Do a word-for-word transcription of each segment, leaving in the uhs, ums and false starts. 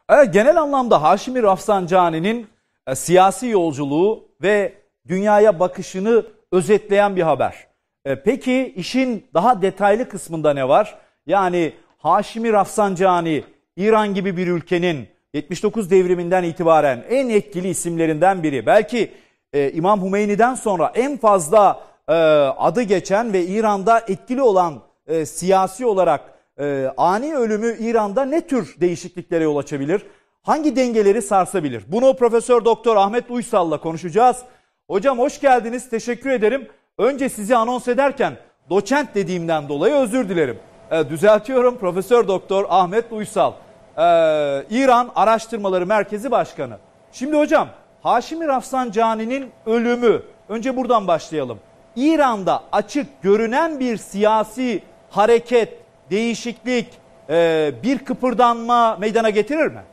Evet, genel anlamda Haşimi Rafsanjani'nin e, siyasi yolculuğu ve dünyaya bakışını özetleyen bir haber. E, peki işin daha detaylı kısmında ne var? Yani Haşimi Rafsanjani İran gibi bir ülkenin yetmiş dokuz devriminden itibaren en etkili isimlerinden biri. Belki e, İmam Hümeyni'den sonra en fazla e, adı geçen ve İran'da etkili olan e, siyasi olarak e, ani ölümü İran'da ne tür değişikliklere yol açabilir? Hangi dengeleri sarsabilir? Bunu Profesör Doktor Ahmet Uysal'la konuşacağız. Hocam hoş geldiniz. Teşekkür ederim. Önce sizi anons ederken doçent dediğimden dolayı özür dilerim. E, düzeltiyorum. Profesör Doktor Ahmet Uysal. Ee, İran Araştırmaları Merkezi Başkanı. Şimdi hocam, Haşimi Rafsanjani'nin ölümü, önce buradan başlayalım. İran'da açık görünen bir siyasi hareket, değişiklik, e, bir kıpırdanma meydana getirir mi?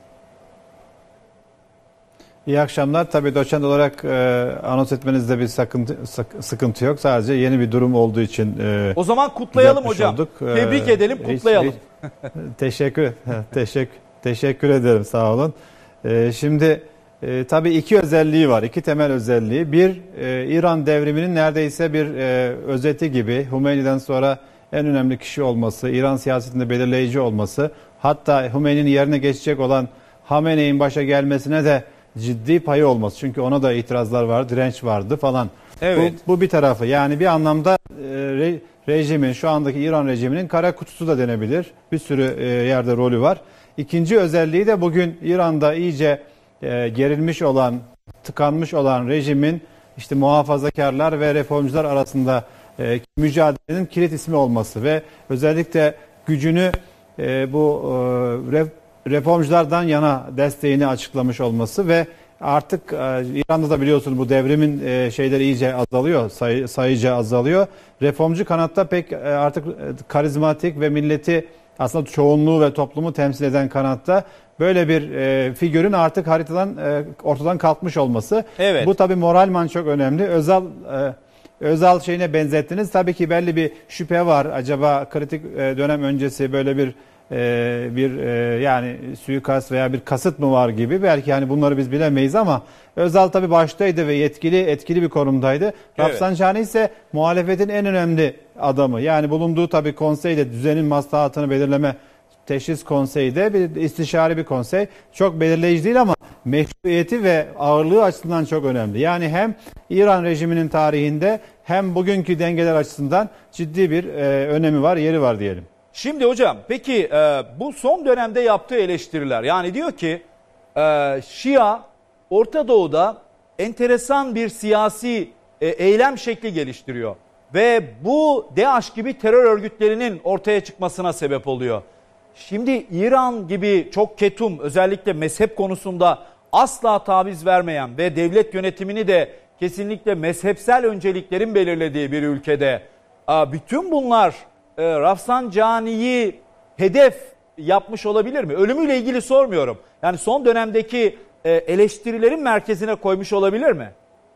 İyi akşamlar. Tabii doçent olarak e, anons etmenizde bir sakıntı, sıkıntı yok. Sadece yeni bir durum olduğu için e, o zaman kutlayalım hocam. Olduk. Tebrik e, edelim, kutlayalım. Hiç, hiç, teşekkür, teşekkür, teşekkür ederim. Sağ olun. E, şimdi e, tabii iki özelliği var, iki temel özelliği. Bir, e, İran devriminin neredeyse bir e, özeti gibi. Hümeyni'den sonra en önemli kişi olması, İran siyasetinde belirleyici olması, hatta Hümeyni'nin yerine geçecek olan Hamene'in başa gelmesine de ciddi payı olması. Çünkü ona da itirazlar vardı, direnç vardı falan. Evet. Bu, bu bir tarafı. Yani bir anlamda e, re, rejimin, şu andaki İran rejiminin kara kutusu da denebilir. Bir sürü e, yerde rolü var. İkinci özelliği de bugün İran'da iyice e, gerilmiş olan, tıkanmış olan rejimin işte muhafazakarlar ve reformcular arasında e, mücadelenin kilit ismi olması ve özellikle gücünü e, bu e, ref, reformculardan yana desteğini açıklamış olması ve artık e, İran'da da biliyorsunuz bu devrimin e, şeyleri iyice azalıyor, sayı, sayıca azalıyor. Reformcu kanatta pek e, artık e, karizmatik ve milleti aslında çoğunluğu ve toplumu temsil eden kanatta böyle bir e, figürün artık haritadan e, ortadan kalkmış olması. Evet. Bu tabii moralman çok önemli. Özal e, Özal şeyine benzettiniz. Tabii ki belli bir şüphe var. Acaba kritik e, dönem öncesi böyle bir Ee, bir e, yani suikast veya bir kasıt mı var gibi, belki hani bunları biz bilemeyiz ama Özal tabii baştaydı ve yetkili etkili bir konumdaydı. Evet. Rafsanjani ise muhalefetin en önemli adamı. Yani bulunduğu tabii konseyde, düzenin maslahatını belirleme teşhis konseyde bir istişare bir konsey. Çok belirleyici değil ama meşruiyeti ve ağırlığı açısından çok önemli. Yani hem İran rejiminin tarihinde hem bugünkü dengeler açısından ciddi bir e, önemi var, yeri var diyelim. Şimdi hocam peki e, bu son dönemde yaptığı eleştiriler, yani diyor ki e, Şia Orta Doğu'da enteresan bir siyasi e, eylem şekli geliştiriyor ve bu DAEŞ gibi terör örgütlerinin ortaya çıkmasına sebep oluyor. Şimdi İran gibi çok ketum, özellikle mezhep konusunda asla taviz vermeyen ve devlet yönetimini de kesinlikle mezhepsel önceliklerin belirlediği bir ülkede e, bütün bunlar E, Rafsanjani'yi hedef yapmış olabilir mi? Ölümüyle ilgili sormuyorum. Yani son dönemdeki e, eleştirilerin merkezine koymuş olabilir mi?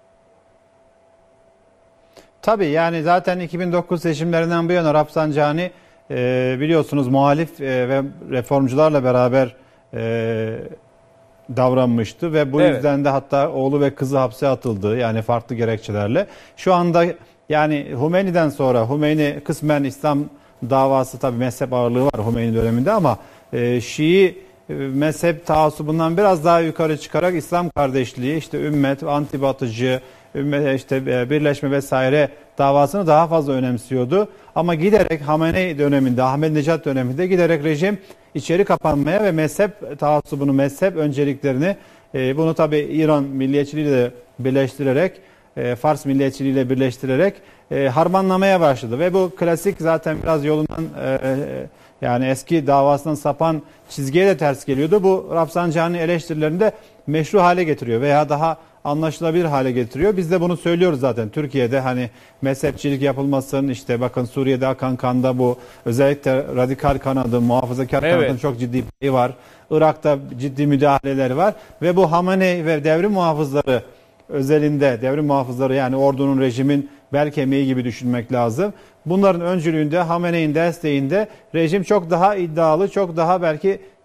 Tabii, yani zaten iki bin dokuz seçimlerinden bu yana Rafsanjani e, biliyorsunuz muhalif e, ve reformcularla beraber e, davranmıştı ve bu evet. yüzden de hatta oğlu ve kızı hapse atıldı, yani farklı gerekçelerle. Şu anda yani Hümeyni'den sonra, Hümeyni kısmen İslam davası, tabii mezhep ağırlığı var Hümeyni döneminde ama e, Şii e, mezhep taassubundan biraz daha yukarı çıkarak İslam kardeşliği, işte ümmet, antibatıcı, ümmet, işte e, birleşme vesaire davasını daha fazla önemsiyordu. Ama giderek Hamenei döneminde, Ahmadinejad döneminde giderek rejim içeri kapanmaya ve mezhep taassubunu, mezhep önceliklerini e, bunu tabii İran milliyetçiliğiyle birleştirerek, Fars milliyetçiliğiyle birleştirerek e, harmanlamaya başladı ve bu klasik zaten biraz yolundan e, yani eski davasından sapan çizgiye de ters geliyordu. Bu Rafsanjani eleştirilerinde meşru hale getiriyor veya daha anlaşılabilir hale getiriyor. Biz de bunu söylüyoruz zaten Türkiye'de, hani mezhepçilik yapılmasın, işte bakın Suriye'de akan kanda bu özellikle radikal kanadın, muhafazakar evet. kanadın çok ciddi payı var. Irak'ta ciddi müdahaleler var ve bu Hamenei ve devrim muhafızları özelinde, devrim muhafızları yani ordunun, rejimin bel kemiği gibi düşünmek lazım. Bunların öncülüğünde, Hamenei'nin desteğinde rejim çok daha iddialı, çok daha belki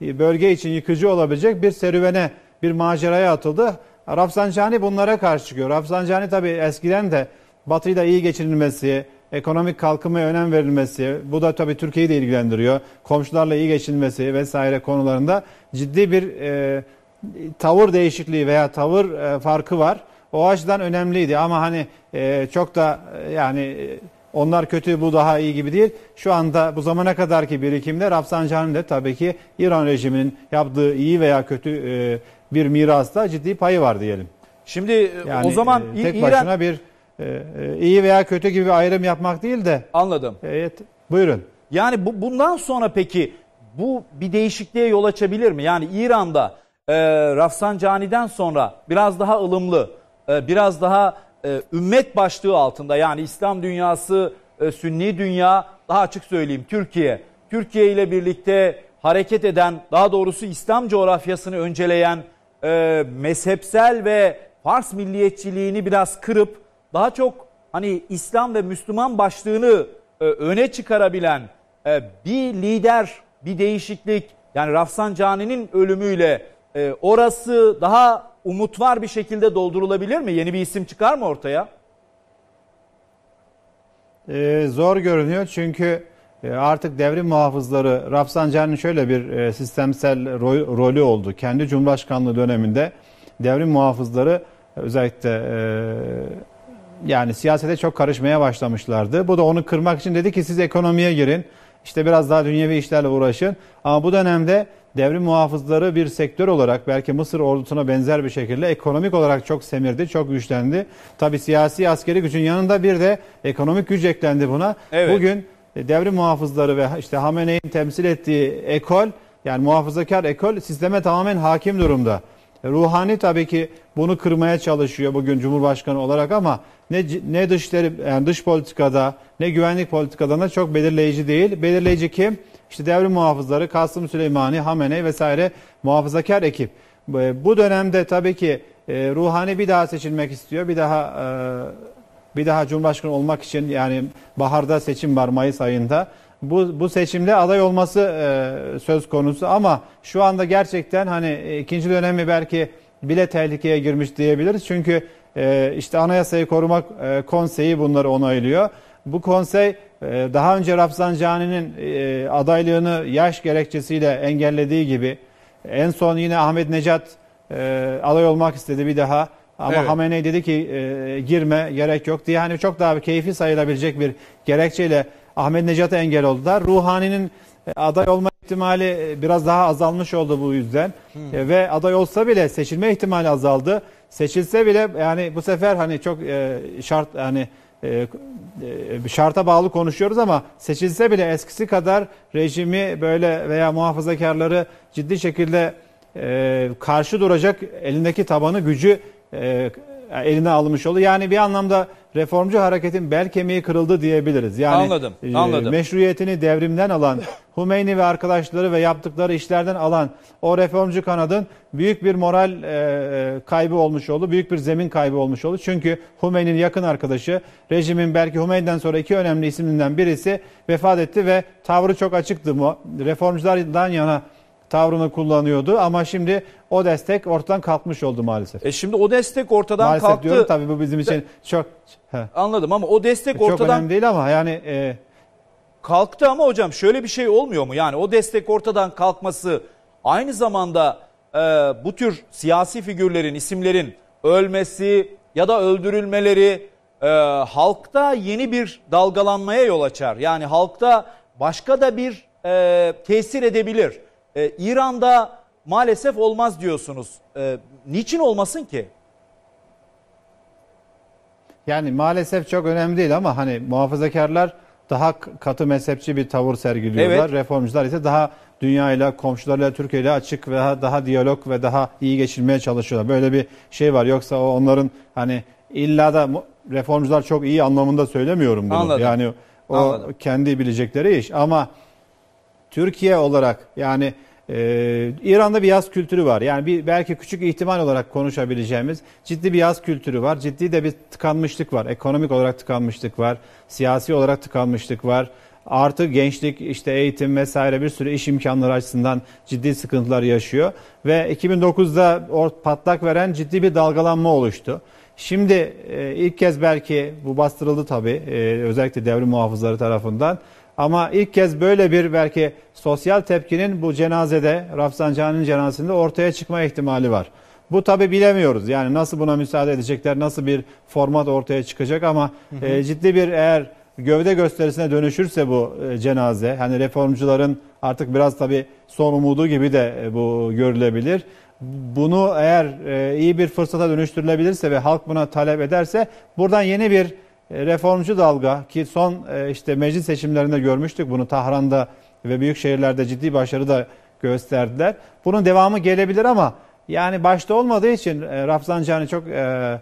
bölge için yıkıcı olabilecek bir serüvene, bir maceraya atıldı. Rafsanjani bunlara karşı çıkıyor. Rafsanjani tabii eskiden de Batı'yla iyi geçinilmesi, ekonomik kalkınmaya önem verilmesi, bu da tabii Türkiye'yi de ilgilendiriyor. Komşularla iyi geçinilmesi vesaire konularında ciddi bir e, tavır değişikliği veya tavır e, farkı var. O açıdan önemliydi ama hani e, çok da e, yani e, onlar kötü, bu daha iyi gibi değil. Şu anda bu zamana kadarki birikimde Rafsanjani'nin de tabii ki İran rejiminin yaptığı iyi veya kötü e, bir mirasta ciddi payı var diyelim. Şimdi Yani, o zaman e, tek İran... başına bir e, e, iyi veya kötü gibi bir ayrım yapmak değil de. Anladım. Evet, buyurun. Yani bu, bundan sonra peki bu bir değişikliğe yol açabilir mi? Yani İran'da e, Rafsanjani'den sonra biraz daha ılımlı, e, biraz daha e, ümmet başlığı altında, yani İslam dünyası, e, Sünni dünya, daha açık söyleyeyim Türkiye, Türkiye ile birlikte hareket eden, daha doğrusu İslam coğrafyasını önceleyen, e, mezhepsel ve Fars milliyetçiliğini biraz kırıp daha çok hani İslam ve Müslüman başlığını e, öne çıkarabilen e, bir lider, bir değişiklik, yani Rafsanjani'nin ölümüyle e, orası daha umut var bir şekilde doldurulabilir mi? Yeni bir isim çıkar mı ortaya? Ee, zor görünüyor çünkü artık devrim muhafızları, Rafsanjani'nin şöyle bir sistemsel ro- rolü oldu. Kendi Cumhurbaşkanlığı döneminde devrim muhafızları özellikle e, yani siyasete çok karışmaya başlamışlardı. Bu da onu kırmak için dedi ki siz ekonomiye girin, işte biraz daha dünyevi işlerle uğraşın. Ama bu dönemde devrim muhafızları bir sektör olarak belki Mısır ordusuna benzer bir şekilde ekonomik olarak çok semirdi, çok güçlendi. Tabii siyasi askeri gücün yanında bir de ekonomik güç eklendi buna. Evet. Bugün devrim muhafızları ve işte Hamenei'nin temsil ettiği ekol, yani muhafazakar ekol sisteme tamamen hakim durumda. Ruhani tabii ki bunu kırmaya çalışıyor bugün Cumhurbaşkanı olarak ama ne ne dışları, yani dış politikada ne güvenlik politikalarında çok belirleyici değil. Belirleyici kim? İşte devrim muhafızları, Kasım Süleymani, Hamenei vesaire muhafazakar ekip. Bu dönemde tabii ki Ruhani bir daha seçilmek istiyor. Bir daha bir daha Cumhurbaşkanı olmak için, yani baharda seçim var Mayıs ayında. Bu, bu seçimde aday olması e, söz konusu ama şu anda gerçekten hani ikinci dönemi belki bile tehlikeye girmiş diyebiliriz. Çünkü e, işte Anayasayı Korumak e, Konseyi bunları onaylıyor. Bu konsey e, daha önce Rafsanjani'nin e, adaylığını yaş gerekçesiyle engellediği gibi en son yine Ahmet Necat e, aday olmak istedi bir daha. Ama evet. Hamenei dedi ki e, girme, gerek yok diye, hani çok daha bir keyfi sayılabilecek bir gerekçeyle Ahmet Necat'a engel oldular. Ruhani'nin aday olma ihtimali biraz daha azalmış oldu bu yüzden. Hmm. E, ve aday olsa bile seçilme ihtimali azaldı. Seçilse bile yani bu sefer hani çok e, şart yani e, e, şarta bağlı konuşuyoruz ama seçilse bile eskisi kadar rejimi böyle veya muhafazakarları ciddi şekilde e, karşı duracak elindeki tabanı, gücü e, eline almış oldu. Yani bir anlamda reformcu hareketin bel kemiği kırıldı diyebiliriz. Yani anladım, anladım. E, meşruiyetini devrimden alan, Hümeyni ve arkadaşları ve yaptıkları işlerden alan o reformcu kanadın büyük bir moral e, kaybı olmuş oldu. Büyük bir zemin kaybı olmuş oldu. Çünkü Hümeyni'nin yakın arkadaşı, rejimin belki Hümeyni'den sonra iki önemli isminden birisi vefat etti ve tavrı çok açıktı. Reformculardan yana tavrını kullanıyordu ama şimdi o destek ortadan kalkmış oldu maalesef. E şimdi o destek ortadan maalesef kalktı. Diyorum, tabii bu bizim için çok... He. Anladım ama o destek çok ortadan... Çok önemli değil ama yani... E... Kalktı ama hocam şöyle bir şey olmuyor mu? Yani o destek ortadan kalkması aynı zamanda e, bu tür siyasi figürlerin, isimlerin ölmesi ya da öldürülmeleri e, halkta yeni bir dalgalanmaya yol açar. Yani halkta başka da bir e, tesir edebilir. E, İran'da maalesef olmaz diyorsunuz. E, niçin olmasın ki? Yani maalesef çok önemli değil ama hani muhafazakarlar daha katı mezhepçi bir tavır sergiliyorlar. Evet. Reformcular ise daha dünyayla, komşularıyla, Türkiye ile açık ve daha, daha diyalog ve daha iyi geçirmeye çalışıyorlar. Böyle bir şey var. Yoksa o onların hani illa da reformcular çok iyi anlamında söylemiyorum bunu. Anladım. Yani o Anladım. kendi bilecekleri iş ama Türkiye olarak yani Ee, İran'da bir yaz kültürü var. Yani bir belki küçük ihtimal olarak konuşabileceğimiz ciddi bir yaz kültürü var. Ciddi de bir tıkanmışlık var. Ekonomik olarak tıkanmışlık var. Siyasi olarak tıkanmışlık var. Artı gençlik, işte eğitim vesaire bir sürü iş imkanları açısından ciddi sıkıntılar yaşıyor. Ve iki bin dokuzda patlak veren ciddi bir dalgalanma oluştu. Şimdi e, ilk kez belki bu bastırıldı tabii, e, özellikle devrim muhafızları tarafından. Ama ilk kez böyle bir belki sosyal tepkinin bu cenazede, Rafsanjani'nin cenazesinde ortaya çıkma ihtimali var. Bu tabii bilemiyoruz. Yani nasıl buna müsaade edecekler, nasıl bir format ortaya çıkacak ama hı hı. E, ciddi bir eğer gövde gösterisine dönüşürse bu e, cenaze, hani reformcuların artık biraz tabii son umudu gibi de e, bu görülebilir. Bunu eğer e, iyi bir fırsata dönüştürülebilirse ve halk buna talep ederse buradan yeni bir e, reformcu dalga ki son e, işte meclis seçimlerinde görmüştük bunu, Tahran'da ve büyük şehirlerde ciddi başarı da gösterdiler. Bunun devamı gelebilir ama yani başta olmadığı için e, Rafsanjani çok e,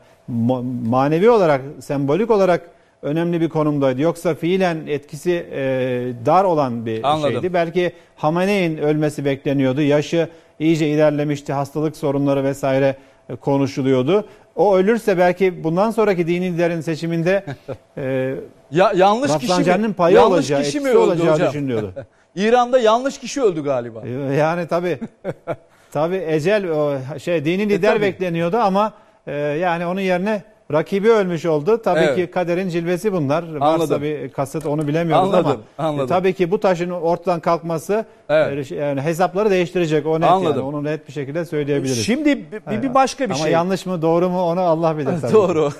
manevi olarak, sembolik olarak önemli bir konumdaydı. Yoksa fiilen etkisi e, dar olan bir Anladım. şeydi. Belki Hamenei'nin ölmesi bekleniyordu. Yaşı iyice ilerlemişti. Hastalık sorunları vesaire e, konuşuluyordu. O ölürse belki bundan sonraki dini liderin seçiminde e, ya, yanlış Rafsanjani'nin payı yanlış olacağı, kişi mi etkisi öldü olacağı hocam? düşünülüyordu. İran'da yanlış kişi öldü galiba. Yani tabii. Tabii ecel o şey dini lider e, bekleniyordu ama e, yani onun yerine rakibi ölmüş oldu. Tabii evet. ki kaderin cilvesi bunlar. Anladım. Varsa bir kasıt onu bilemiyoruz anladım, ama anladım. E, tabii ki bu taşın ortadan kalkması evet. e, yani hesapları değiştirecek. O net anladım. Yani. Onu net bir şekilde söyleyebiliriz. Şimdi bir, bir başka bir ama şey. Ama yanlış mı doğru mu onu Allah bilir tabii. Doğru.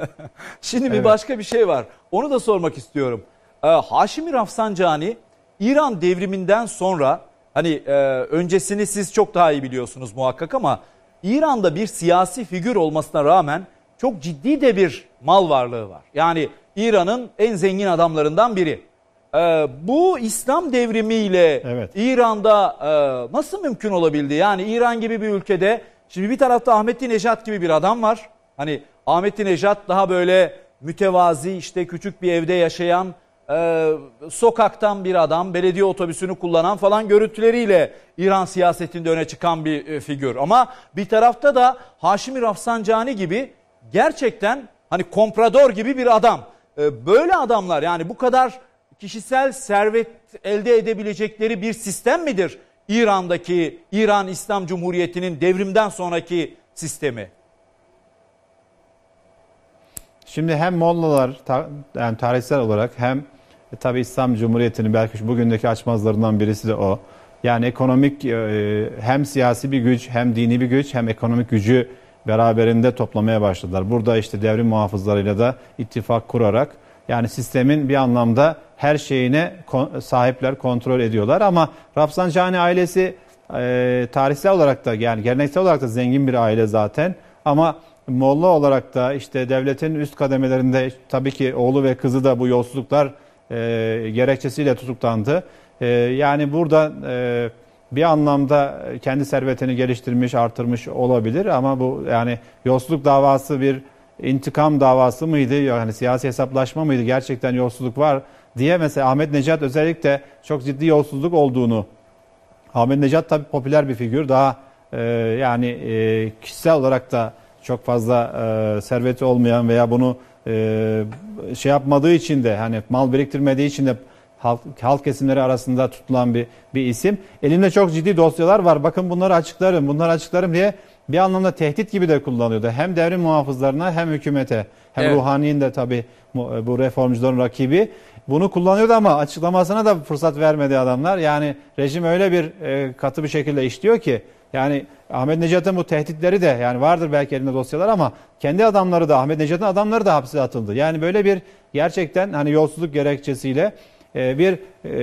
Şimdi evet. bir başka bir şey var. Onu da sormak istiyorum. Ee, Haşimi Rafsanjani İran devriminden sonra hani e, öncesini siz çok daha iyi biliyorsunuz muhakkak ama İran'da bir siyasi figür olmasına rağmen çok ciddi de bir mal varlığı var. Yani İran'ın en zengin adamlarından biri. Ee, bu İslam devrimiyle evet. İran'da e, nasıl mümkün olabildi? Yani İran gibi bir ülkede şimdi bir tarafta Ahmettinejad gibi bir adam var. Hani Ahmettinejad daha böyle mütevazi, işte küçük bir evde yaşayan, e, sokaktan bir adam, belediye otobüsünü kullanan falan görüntüleriyle İran siyasetinde öne çıkan bir e, figür. Ama bir tarafta da Haşimi Rafsanjani gibi gerçekten hani komprador gibi bir adam. E, böyle adamlar, yani bu kadar kişisel servet elde edebilecekleri bir sistem midir İran'daki, İran İslam Cumhuriyeti'nin devrimden sonraki sistemi? Şimdi hem Mollalar ta, yani tarihsel olarak hem e, tabi İslam Cumhuriyeti'nin belki bugündeki açmazlarından birisi de o. Yani ekonomik e, hem siyasi bir güç, hem dini bir güç, hem ekonomik gücü beraberinde toplamaya başladılar. Burada işte devrim muhafızlarıyla da ittifak kurarak yani sistemin bir anlamda her şeyine kon, sahipler, kontrol ediyorlar. Ama Rafsanjani ailesi e, tarihsel olarak da yani geleneksel olarak da zengin bir aile zaten. Ama Molla olarak da işte devletin üst kademelerinde tabii ki oğlu ve kızı da bu yolsuzluklar e, gerekçesiyle tutuklandı. E, yani burada e, bir anlamda kendi servetini geliştirmiş, artırmış olabilir ama bu yani yolsuzluk davası bir intikam davası mıydı? Yani siyasi hesaplaşma mıydı? Gerçekten yolsuzluk var diye mesela Ahmetnejad özellikle çok ciddi yolsuzluk olduğunu. Ahmetnejad tabii popüler bir figür. Daha e, yani e, kişisel olarak da çok fazla e, serveti olmayan veya bunu e, şey yapmadığı için de hani mal biriktirmediği için de halk, halk kesimleri arasında tutulan bir bir isim. Elimde çok ciddi dosyalar var. Bakın bunları açıklarım, bunları açıklarım diye bir anlamda tehdit gibi de kullanıyordu. Hem devrim muhafızlarına hem hükümete. Hem evet. Ruhani'nin de tabii bu reformcuların rakibi. Bunu kullanıyordu ama açıklamasına da fırsat vermedi adamlar. Yani rejim öyle bir e, katı bir şekilde işliyor ki yani Ahmetnejad'ın bu tehditleri de yani vardır belki elinde dosyalar ama kendi adamları da Ahmetnejad'ın adamları da hapse atıldı. Yani böyle bir gerçekten hani yolsuzluk gerekçesiyle e, bir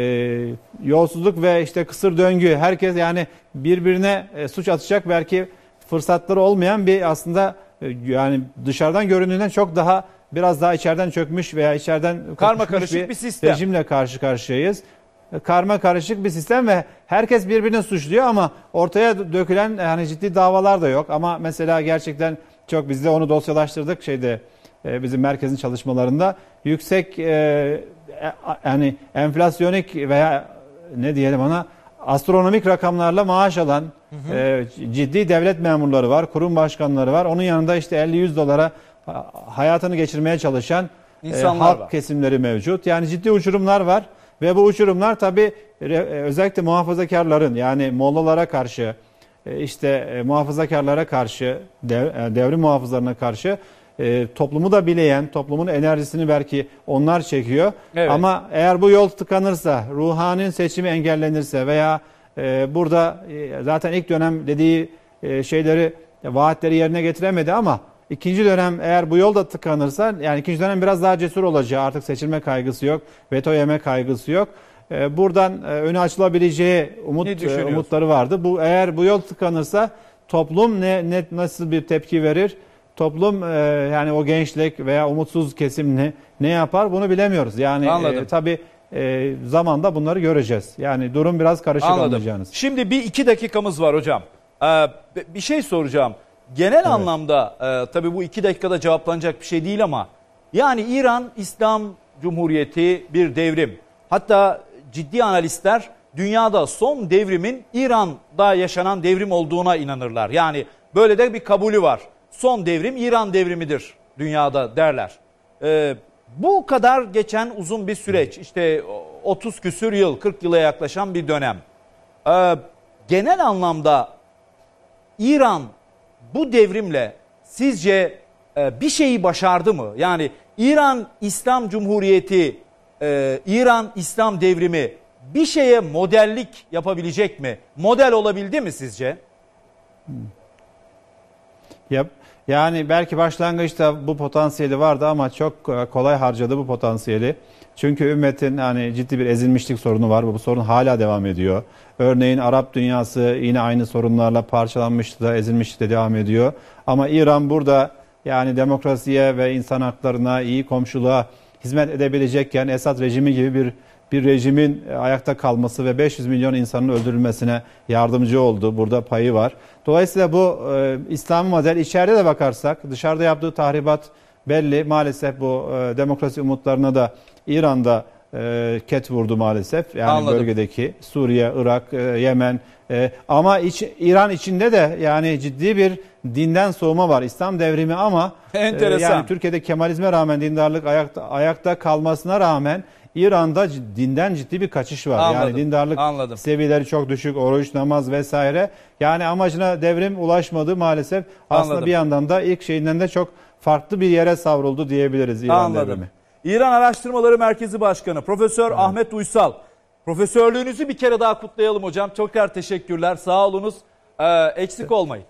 e, yolsuzluk ve işte kısır döngü, herkes yani birbirine e, suç atacak belki fırsatları olmayan bir aslında e, yani dışarıdan göründüğünden çok daha biraz daha içeriden çökmüş veya içeriden karma karışık bir, bir sistem. Rejimle karşı karşıyayız. Karma karışık bir sistem ve herkes birbirini suçluyor ama ortaya dökülen yani ciddi davalar da yok. Ama mesela gerçekten çok biz de onu dosyalaştırdık şeyde e, bizim merkezin çalışmalarında yüksek e, yani enflasyonik veya ne diyelim ona astronomik rakamlarla maaş alan hı hı. E, ciddi devlet memurları var, kurum başkanları var. Onun yanında işte elli yüz dolara hayatını geçirmeye çalışan e, halk var. Kesimleri mevcut. Yani ciddi uçurumlar var. Ve bu uçurumlar tabii özellikle muhafazakarların, yani Mollalara karşı, işte muhafazakarlara karşı, dev, devrim muhafızlarına karşı e, toplumu da bileyen, toplumun enerjisini belki onlar çekiyor. Evet. Ama eğer bu yol tıkanırsa, ruhanın seçimi engellenirse veya e, burada e, zaten ilk dönem dediği e, şeyleri, vaatleri yerine getiremedi ama ikinci dönem eğer bu yol da tıkanırsa, yani ikinci dönem biraz daha cesur olacağı, artık seçilme kaygısı yok, veto yeme kaygısı yok. Buradan önü açılabileceği umut umutları vardı. Bu eğer bu yol tıkanırsa toplum ne, ne nasıl bir tepki verir? Toplum yani o gençlik veya umutsuz kesim ne ne yapar? Bunu bilemiyoruz. Yani e, tabii e, zamanda bunları göreceğiz. Yani durum biraz karışık anlayacağınız. Şimdi bir iki dakikamız var hocam. Ee, bir şey soracağım. Genel evet. anlamda e, tabii bu iki dakikada cevaplanacak bir şey değil ama yani İran İslam Cumhuriyeti bir devrim. Hatta ciddi analistler dünyada son devrimin İran'da yaşanan devrim olduğuna inanırlar. Yani böyle de bir kabulü var. Son devrim İran devrimidir dünyada derler. Ee, bu kadar geçen uzun bir süreç, işte otuz küsür yıl, kırk yıla yaklaşan bir dönem. Ee, genel anlamda İran bu devrimle sizce e, bir şeyi başardı mı? Yani İran İslam Cumhuriyeti, e, İran İslam devrimi bir şeye modellik yapabilecek mi? Model olabildi mi sizce? Yap. Yani belki başlangıçta bu potansiyeli vardı ama çok kolay harcadı bu potansiyeli. Çünkü ümmetin hani ciddi bir ezilmişlik sorunu var. Bu sorun hala devam ediyor. Örneğin Arap dünyası yine aynı sorunlarla parçalanmıştı da, ezilmişti de devam ediyor. Ama İran burada yani demokrasiye ve insan haklarına, iyi komşuluğa hizmet edebilecekken Esad rejimi gibi bir bir rejimin ayakta kalması ve beş yüz milyon insanın öldürülmesine yardımcı oldu. Burada payı var. Dolayısıyla bu e, İslam model, içeride de bakarsak dışarıda yaptığı tahribat belli. Maalesef bu e, demokrasi umutlarına da İran'da e, ket vurdu maalesef. Yani Anladım. Bölgedeki Suriye, Irak, e, Yemen e, ama iç, İran içinde de yani ciddi bir dinden soğuma var. İslam devrimi ama Enteresan. e, yani Türkiye'de Kemalizme rağmen, dindarlık ayakta, ayakta kalmasına rağmen İran'da dinden ciddi bir kaçış var. Anladım, yani dindarlık anladım. seviyeleri çok düşük, oruç, namaz vesaire. Yani amacına devrim ulaşmadı maalesef. Aslında anladım. Bir yandan da ilk şeyinden de çok farklı bir yere savruldu diyebiliriz İran anladım. devrimi. İran Araştırmaları Merkezi Başkanı Profesör evet. Ahmet Uysal. Profesörlüğünüzü bir kere daha kutlayalım hocam. Çok teşekkürler. Sağ olunuz. Ee, eksik olmayın.